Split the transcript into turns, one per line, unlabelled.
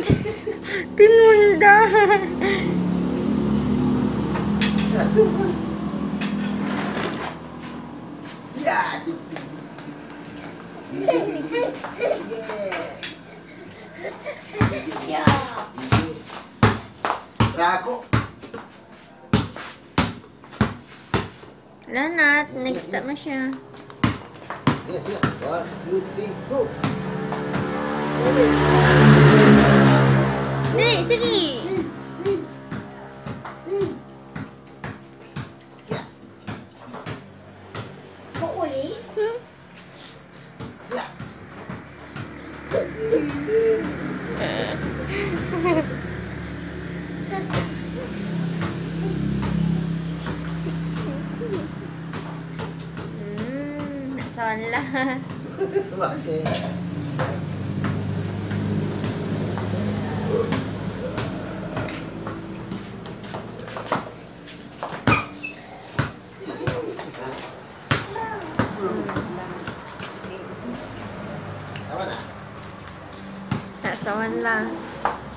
Tinunda.
Rako.
Wala na. Next step na siya.
1, 2, 3, go.
Sige, sige. Wala.
Bakit?
Nasawan lang.